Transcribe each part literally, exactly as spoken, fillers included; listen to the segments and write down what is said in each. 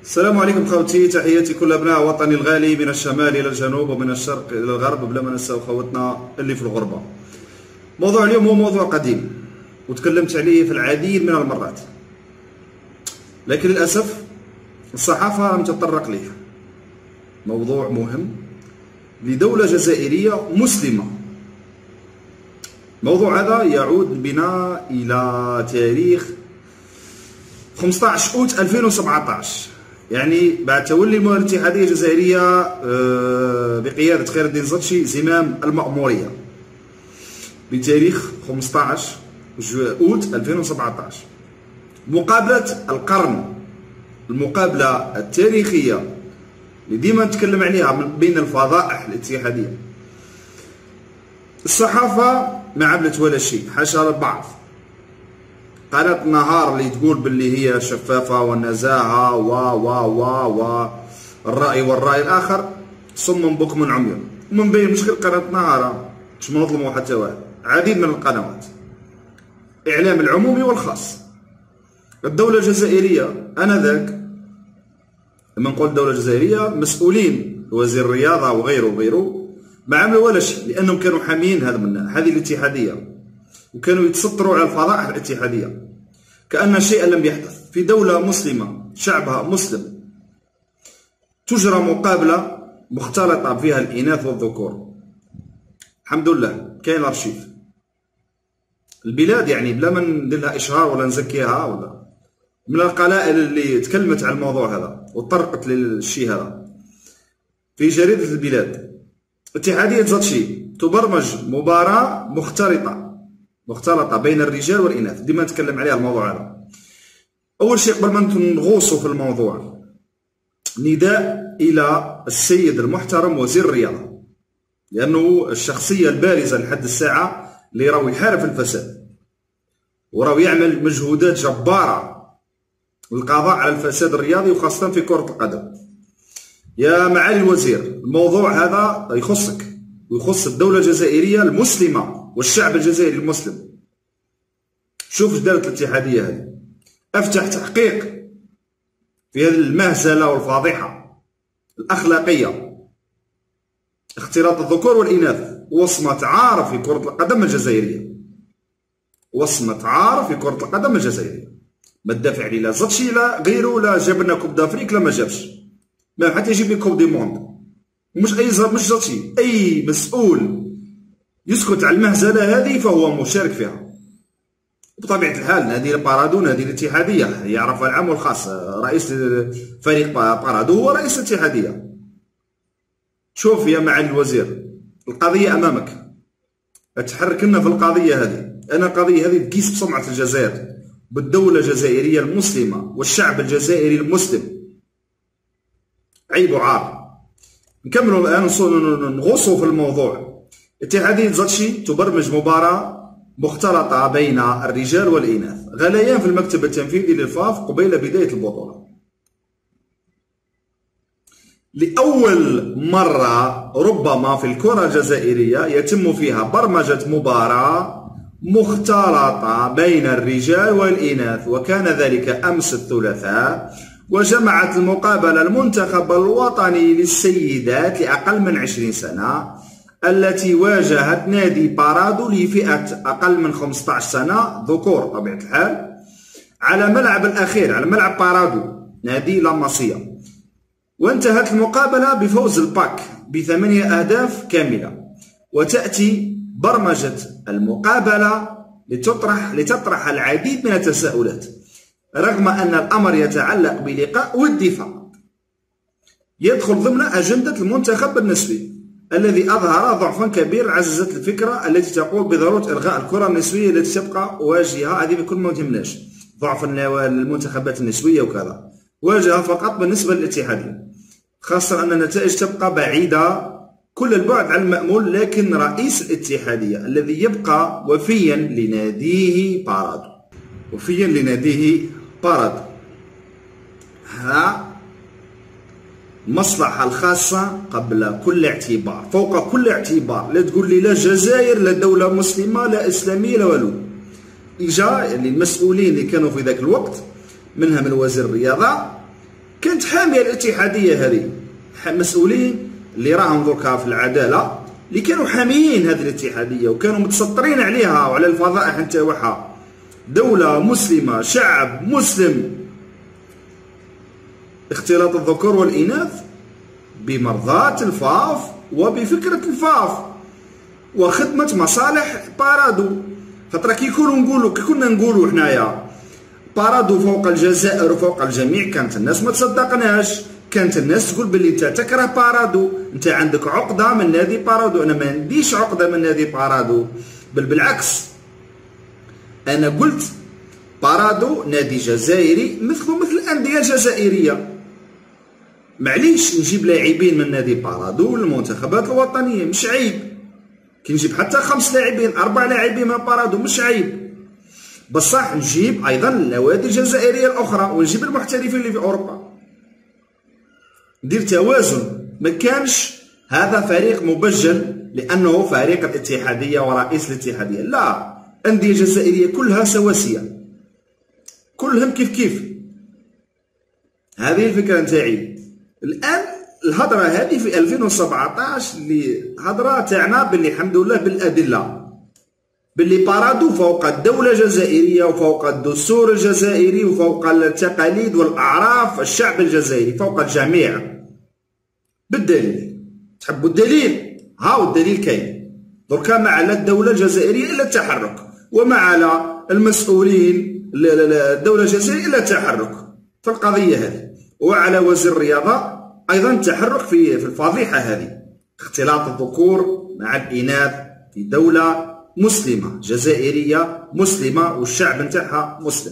السلام عليكم خوتي، تحياتي كل ابناء وطني الغالي من الشمال الى الجنوب ومن الشرق الى الغرب، بلا ما ننساو خوتنا اللي في الغربه. موضوع اليوم هو موضوع قديم وتكلمت عليه في العديد من المرات، لكن للاسف الصحافه لم تتطرق ليه. موضوع مهم لدوله جزائريه مسلمه. الموضوع هذا يعود بنا الى تاريخ خمسطاش أوت ألفين وسبعطاش، يعني بعد تولي الاتحاديه الجزائريه بقياده خير الدين زرتشي زمام المأموريه بتاريخ خمسطاش أوت ألفين وسبعطاش. مقابله القرن، المقابله التاريخيه اللي ديما نتكلم عليها من بين الفضائح الاتحاديه. الصحافه ما عملت ولا شيء، حاشا البعض. قناة النهار اللي تقول باللي هي شفافة والنزاهة و و و و الرأي والرأي الآخر صم بكم عمي. ومن بين مشكل قناة النهار مش منظلموا حتى واحد، عديد من القنوات، إعلام العمومي والخاص. الدولة الجزائرية آنذاك، لما نقول الدولة الجزائرية مسؤولين وزير الرياضة وغيره وغيره ما عملوا ولا شيء، لأنهم كانوا حاميين هذا من هذه الاتحادية وكانوا يتسطروا على الفضائح الاتحادية كأن شيئا لم يحدث. في دولة مسلمة شعبها مسلم تجرى مقابلة مختلطة فيها الإناث والذكور. الحمد لله كاين الأرشيف. البلاد يعني بلا ما ندير لها إشهار ولا نزكيها، ولا من القلائل اللي تكلمت على الموضوع هذا وطرقت للشيء هذا في جريدة البلاد. اتحادية زرتشي تبرمج مباراة مختلطة مختلطة بين الرجال والإناث، ديما نتكلم عليها الموضوع هذا. أول شيء قبل ما نغوصوا في الموضوع، نداء إلى السيد المحترم وزير الرياضة، لأنه الشخصية البارزة لحد الساعة اللي راهو يحارب الفساد وراهو يعمل مجهودات جبارة للقضاء على الفساد الرياضي وخاصة في كرة القدم. يا معالي الوزير، الموضوع هذا يخصك ويخص الدولة الجزائرية المسلمة والشعب الجزائري المسلم. شوف اش دارت الاتحادية هذه، افتح تحقيق في هذه المهزلة والفاضحة الأخلاقية، اختلاط الذكور والإناث، وصمة عار في كرة القدم الجزائرية، وصمة عار في كرة القدم الجزائرية. ما تدافع عليه لا زرتشي لا غيره، لا جاب لنا كوب دافريك لا ما جابش، ما حتى يجيب لي كوب دي موند. مش أي زر مش زرتشي، أي مسؤول يسكت على المهزلة هذه فهو مشارك فيها. بطبيعة الحال هذه بارادو، هذه الاتحادية يعرفها العام والخاص. رئيس فريق بارادو هو رئيس الاتحادية. شوف يا معالي الوزير، القضية أمامك، تحرك لنا في القضية هذه. أنا القضية هذه تقيس بسمعة الجزائر، بالدولة الجزائرية المسلمة والشعب الجزائري المسلم. عيب وعار. نكملوا الآن نغوصوا في الموضوع. اتحادية زرتشي تبرمج مباراة مختلطة بين الرجال والإناث، غليان في المكتب التنفيذي للفاف قبيل بداية البطولة. لأول مرة ربما في الكرة الجزائرية يتم فيها برمجة مباراة مختلطة بين الرجال والإناث، وكان ذلك أمس الثلاثاء، وجمعت المقابلة المنتخب الوطني للسيدات لأقل من عشرين سنة التي واجهت نادي بارادو لفئة أقل من خمسطاش سنة ذكور طبيعة الحال على ملعب الأخير، على ملعب بارادو نادي لاماسيا. وانتهت المقابلة بفوز الباك بثمانية أهداف كاملة. وتأتي برمجة المقابلة لتطرح لتطرح العديد من التساؤلات، رغم أن الأمر يتعلق بلقاء ودي فقط، يدخل ضمن أجندة المنتخب النسوي الذي أظهر ضعفا كبير. عززت الفكرة التي تقول بضرورة إلغاء الكرة النسوية التي تبقى واجهة. هذه بكل ما تهمناش ضعف المنتخبات النسوية وكذا، واجهة فقط بالنسبة للاتحادية، خاصة أن النتائج تبقى بعيدة كل البعد عن المأمول. لكن رئيس الاتحادية الذي يبقى وفيا لناديه بارادو، وفيا لناديه بارادو، ها المصلحة الخاصة قبل كل اعتبار، فوق كل اعتبار. لا تقول لي لا الجزائر لا دولة مسلمة لا إسلامية لا والو. إجا المسؤولين اللي كانوا في ذاك الوقت منها من وزير الرياضة كانت حاميه الاتحاديه هذه مسؤولين اللي راهم دركا في العداله اللي كانوا حاميين هذه الاتحاديه وكانوا متسطرين عليها وعلى الفضائح نتاعها. دوله مسلمه، شعب مسلم، اختلاط الذكور والاناث بمرضاة الفاف وبفكره الفاف وخدمه مصالح بارادو. خاطر كي يكونوا نقولوا كي كنا نقولوا حنايا بارادو فوق الجزائر وفوق الجميع، كانت الناس ما تصدقناش، كانت الناس تقول باللي انت تكره بارادو، انت عندك عقده من نادي بارادو. انا ما عنديش عقده من نادي بارادو، بل بالعكس انا قلت بارادو نادي جزائري مثله مثل الانديه الجزائريه. معليش نجيب لاعبين من نادي بارادو للمنتخبات الوطنيه، مش عيب. كي نجيب حتى خمس لاعبين اربع لاعبين من بارادو مش عيب، بصح نجيب ايضا النوادي الجزائريه الاخرى ونجيب المحترفين اللي في اوروبا. ندير توازن، ما كانش هذا فريق مبجل لانه فريق الاتحاديه ورئيس الاتحاديه، لا، الانديه الجزائريه كلها سواسيه، كلهم كيف كيف. هذه الفكره نتاعي. الان الهضره هذه في ألفين وسبعطاش اللي هضره تاعنا باللي الحمد لله بالادله، باللي بارادو فوق الدوله الجزائريه وفوق الدستور الجزائري وفوق التقاليد والاعراف الشعب الجزائري، فوق الجميع بالدليل. تحبوا الدليل؟ هاو الدليل كاين. دركا ما على الدوله الجزائريه الا التحرك، وما على المسؤولين الدوله الجزائريه الا التحرك في القضيه هذه، وعلى وزير الرياضه ايضا التحرك في في الفضيحه هذه، اختلاط الذكور مع الاناث في دوله مسلمه جزائريه مسلمه والشعب نتاعها مسلم.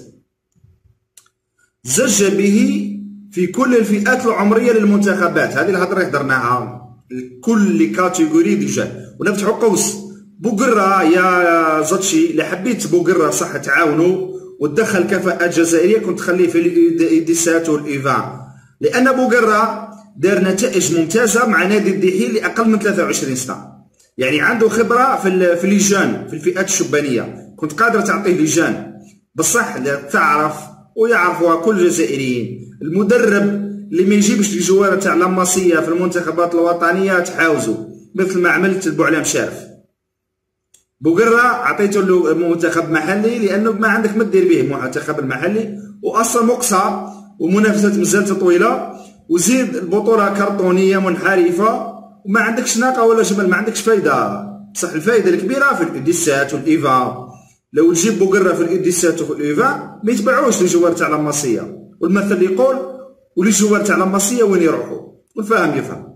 زج به في كل الفئات العمريه للمنتخبات. هذه الهضره اللي هضرناها كل كاتيجوري ديجا. ونفتحوا قوس بوقرة يا زاتشي، اللي حبيت بوقرة صح تعاونوا وتدخل كفاءات جزائريه كنت تخليه في الايديسات والايفان، لان بوقرة دار نتائج ممتازه مع نادي الدحيل لاقل من ثلاثة وعشرين سنه، يعني عنده خبره في في ليجان في الفئات الشبانيه، كنت قادر تعطيه ليجان بصح تعرف ويعرفوها كل الجزائريين. المدرب اللي ما يجيبش الجوار تاع لاماسيه في المنتخبات الوطنيه تحاوزوا، مثل ما عملت بوعلام شارف. بوقرة عطيته له منتخب محلي لانه ما عندك ما دير به المنتخب المحلي، واصلا مقصى ومنافسات مازالت طويله، وزيد البطوله كرتونيه منحرفه وما عندكش ناقه ولا جمل، ما عندكش فايده. بصح الفايده الكبيره في الايديسات والايفا. لو تجيب بوقرة في الايديسات وفي الايفا ما يتبعوش الجوار تاع لاماسيه، والمثل يقول ولي الجوار تاع لاماسيه وين يروحوا، والفاهم يفهم.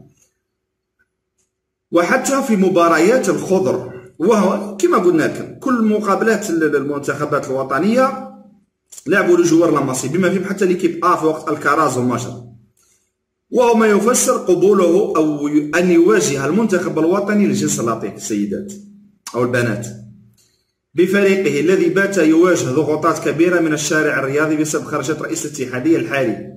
وحتى في مباريات الخضر، وهو كما قلنا لكم كل مقابلات المنتخبات الوطنيه لعبوا لجوار لاماسي بما فيهم حتى ليكيب ا في وقت الكراز وماجر، وهو ما يفسر قبوله او ان يواجه المنتخب الوطني للجنس اللطيف السيدات او البنات بفريقه الذي بات يواجه ضغوطات كبيره من الشارع الرياضي بسبب خرجات رئيس الاتحاديه الحالي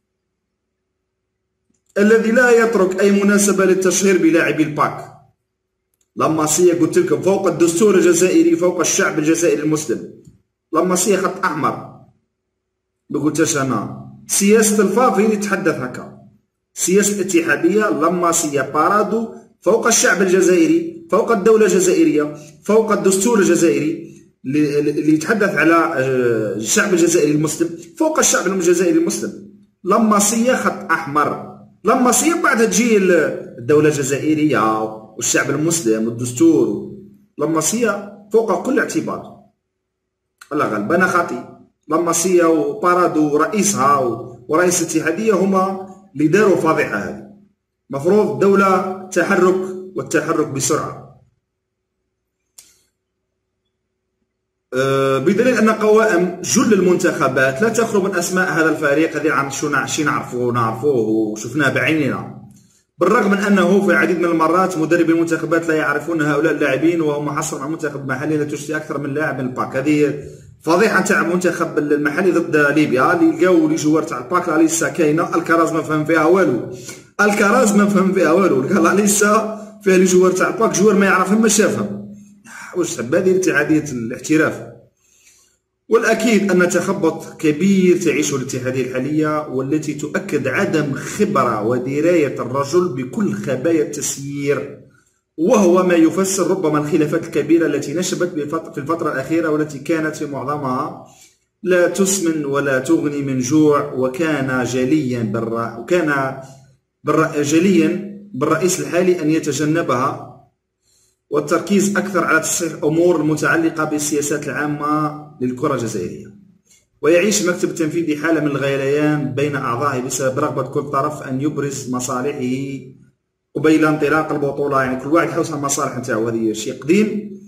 الذي لا يترك اي مناسبه للتشهير بلاعبي الباك. لاماسيه قلت لكم فوق الدستور الجزائري، فوق الشعب الجزائري المسلم. لاماسيه خط احمر، ما قلتش انا. سياسه الفاف هي اللي تحدث هكا، سياسه الاتحاديه لاماسيه بارادو فوق الشعب الجزائري، فوق الدوله الجزائريه، فوق الدستور الجزائري اللي يتحدث على الشعب الجزائري المسلم، فوق الشعب الجزائري المسلم. لاماسيه خط احمر. لاماسيه بعدها تجي الدوله الجزائريه والشعب المسلم والدستور. لاماسيه فوق كل اعتبار. الله غالب انا خاطي. لاماسيه وبارادو ورئيسها ورئيس الاتحاديه هما اللي داروا الفضيحه هذه. مفروض دولة تحرك والتحرك بسرعه. أه بدليل ان قوائم جل المنتخبات لا تخلو من اسماء هذا الفريق الذي عن شو شي نعرفوه نعرفوه وشفناه بعيننا، بالرغم من انه في العديد من المرات مدربي المنتخبات لا يعرفون هؤلاء اللاعبين، وهم حصل مع منتخب محلي لا تشتري اكثر من لاعب من الباك. هذه فضيحه تاع المنتخب المحلي ضد ليبيا اللي لقاو لي جوار تاع الباك لا لسه كاينه. الكراز ما فهم فيها والو، الكراز ما فهم فيها والو، لا لسه فيها لي جوار تاع الباك جوار ما يعرفهم ما شافهم. واش تحب هذه اتحاديه الاحتراف. والأكيد أن تخبط كبير تعيشه الاتحادية الحالية، والتي تؤكد عدم خبرة ودراية الرجل بكل خبايا التسيير، وهو ما يفسر ربما الخلافات الكبيرة التي نشبت في الفترة الأخيرة، والتي كانت في معظمها لا تسمن ولا تغني من جوع. وكان جليا بالرأي وكان بالرأي جليا بالرئيس الحالي أن يتجنبها، والتركيز أكثر على تصحيح أمور المتعلقة بالسياسات العامة للكرة الجزائرية. ويعيش المكتب التنفيذي حالة من الغليان بين أعضائه بسبب رغبة كل طرف أن يبرز مصالحه قبيل انطلاق البطولة. يعني كل واحد يحوس على المصالح نتاعو، هذه شيء قديم.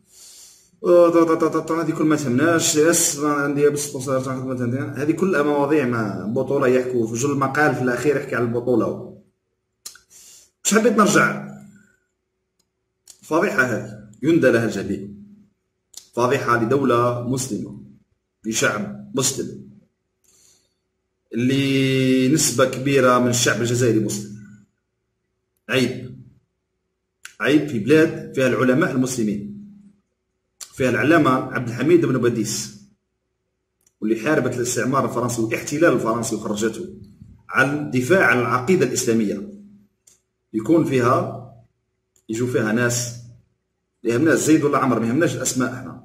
هذه كل ما تهمناش، عندي هذه كلها مواضيع ما بطولة، يحكوا في جل المقال في الأخير يحكي على البطولة. مش حبيت نرجع فضيحة هذه يندى لها الجميع، فضيحة لدولة مسلمة لشعب مسلم، اللي نسبة كبيرة من الشعب الجزائري مسلم. عيب عيب في بلاد فيها العلماء المسلمين، فيها العلامة عبد الحميد بن باديس، واللي حاربت الاستعمار الفرنسي والاحتلال الفرنسي وخرجته عن الدفاع عن العقيدة الإسلامية. يكون فيها يجوا فيها ناس اللي يهمناش زيد ولا عمر، ما يهمناش الاسماء، احنا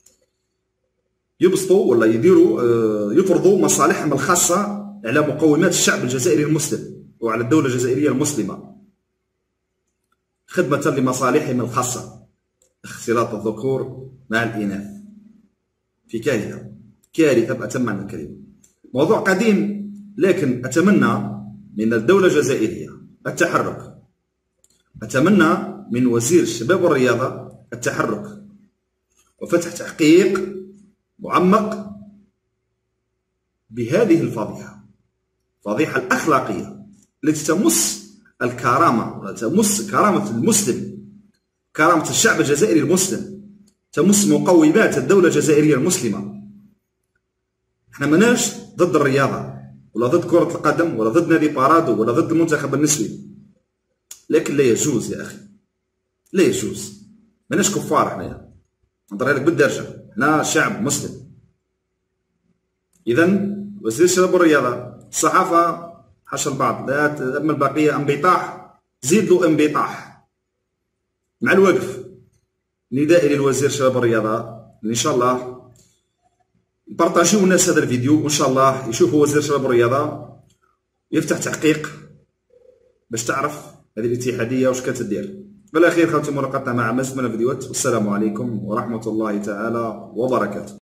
يبسطوا ولا يديروا يفرضوا مصالحهم الخاصه على مقومات الشعب الجزائري المسلم وعلى الدوله الجزائريه المسلمه، خدمه لمصالحهم الخاصه، اختلاط الذكور مع الاناث. في كارثه كارثه باتم معنى الكلمه. موضوع قديم، لكن اتمنى من الدوله الجزائريه التحرك، أتمنى من وزير الشباب والرياضة التحرك وفتح تحقيق معمق بهذه الفضيحة، الفضيحة الأخلاقية التي تمس الكرامة وتمس كرامة المسلم، كرامة الشعب الجزائري المسلم، تمس مقومات الدولة الجزائرية المسلمة. احنا ماناش ضد الرياضة ولا ضد كرة القدم ولا ضد نادي بارادو ولا ضد المنتخب النسوي، لكن لا يجوز يا اخي، لا يجوز. ماناش كفار حنايا، نهضر لك بالدرجه، حنا شعب مسلم. اذا وزير الشباب والرياضه، الصحافه حاشا البعض، لا اما البقيه انبطاح، زيد له انبطاح مع الوقف. ندائي للوزير الشباب والرياضه ان شاء الله بارطاجيو الناس هذا الفيديو، وان شاء الله يشوفوا وزير الشباب والرياضه يفتح تحقيق باش تعرف هذه الاتحاديه واش كانت تدير. بالاخير خوتي ملاقاتنا مع مزيد من الفيديوهات، والسلام عليكم ورحمه الله تعالى وبركاته.